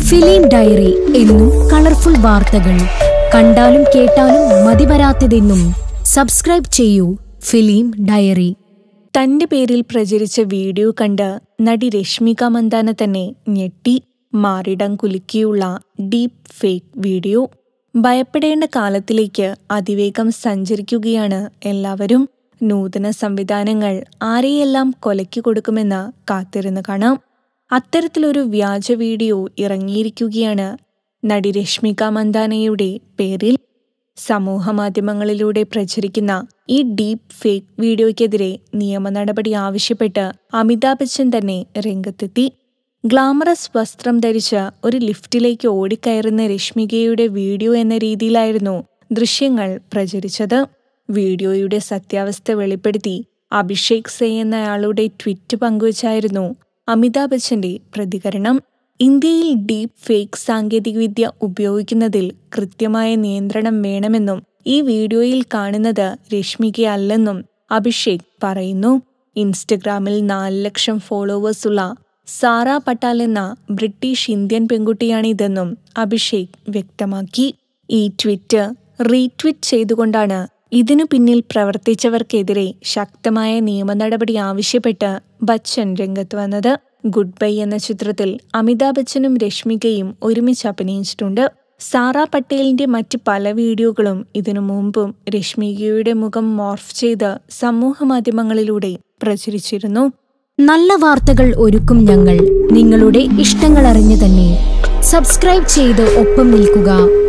Film diary എന്നും colourful വാർത്തകൾ കണ്ടാലും കേട്ടാലും മതിവരാത്തതെന്നും സബ്സ്ക്രൈബ് ചെയ്യൂ ഫിലിം ഡയറി. തന്റെ പേരിൽ പ്രചരിച്ച വീഡിയോ കണ്ട് നടി രശ്മിക മന്ദാന തന്നെ ഞെട്ടി. മാറിടം കുലുക്കിയുള്ള ഡീപ് ഫേക്ക് വീഡിയോ. ഭയപ്പെടേണ്ട കാലത്തിലേക്ക് അതിവേഗം സഞ്ചരിക്കുകയാണ് എല്ലാവരും. നൂതന സംവിധാനങ്ങൾ ആരെയെല്ലാം കൊലയ്ക്ക് കൊടുക്കുമെന്ന് കാത്തിരുന്ന് കാണാം. അത്തരത്തിലൊരു വ്യാജ വീഡിയോ ഇറങ്ങിയിരിക്കുകയാണ് നടി രശ്മിക മന്ദാനയുടെ പേരിൽ. സമൂഹമാധ്യമങ്ങളിലൂടെ പ്രചരിക്കുന്ന ഈ ഡീപ് ഫേക്ക് വീഡിയോയ്ക്കെതിരെ നിയമ നടപടി ആവശ്യപ്പെട്ട് അമിതാഭ് ബച്ചൻ തന്നെ രംഗത്തെത്തി. ഗ്ലാമറസ് വസ്ത്രം ധരിച്ച് ഒരു ലിഫ്റ്റിലേക്ക് ഓടിക്കയറുന്ന രശ്മികയുടെ വീഡിയോ എന്ന രീതിയിലായിരുന്നു ദൃശ്യങ്ങൾ പ്രചരിച്ചത്. വീഡിയോയുടെ സത്യാവസ്ഥ വെളിപ്പെടുത്തി അഭിഷേക് സേ എന്നയാളുടെ ട്വീറ്റ് പങ്കുവച്ചായിരുന്നു അമിതാഭ് ബച്ചന്റെ പ്രതികരണം. ഇന്ത്യയിൽ ഡീപ് ഫേക്ക് സാങ്കേതികവിദ്യ ഉപയോഗിക്കുന്നതിൽ കൃത്യമായ നിയന്ത്രണം വേണമെന്നും ഈ വീഡിയോയിൽ കാണുന്നത് രശ്മികയല്ലെന്നും അഭിഷേക് പറയുന്നു. ഇൻസ്റ്റഗ്രാമിൽ 4 ലക്ഷം ഫോളോവേഴ്സുള്ള സാറ പട്ടാൽ എന്ന ബ്രിട്ടീഷ് ഇന്ത്യൻ പെൺകുട്ടിയാണിതെന്നും അഭിഷേക് വ്യക്തമാക്കി. ഈ ട്വീറ്റ് റീട്വീറ്റ് ചെയ്തുകൊണ്ടാണ് ഇതിനു പിന്നിൽ പ്രവർത്തിച്ചവർക്കെതിരെ ശക്തമായ നിയമ നടപടി ആവശ്യപ്പെട്ട് ബച്ചൻ രംഗത്ത് വന്നത്. ഗുഡ് ബൈ എന്ന ചിത്രത്തിൽ അമിതാഭ് ബച്ചനും രശ്മികയും ഒരുമിച്ച് അഭിനയിച്ചിട്ടുണ്ട്. സാറ പട്ടേലിന്റെ മറ്റ് പല വീഡിയോകളും ഇതിനു മുമ്പും രശ്മികയുടെ മുഖം മോർഫ് ചെയ്ത് സമൂഹമാധ്യമങ്ങളിലൂടെ പ്രചരിച്ചിരുന്നു. നല്ല വാർത്തകൾ ഒരുക്കും ഞങ്ങൾ, നിങ്ങളുടെ ഇഷ്ടങ്ങൾ അറിഞ്ഞു തന്നെ. സബ്സ്ക്രൈബ് ചെയ്ത് ഒപ്പം നിൽക്കുക.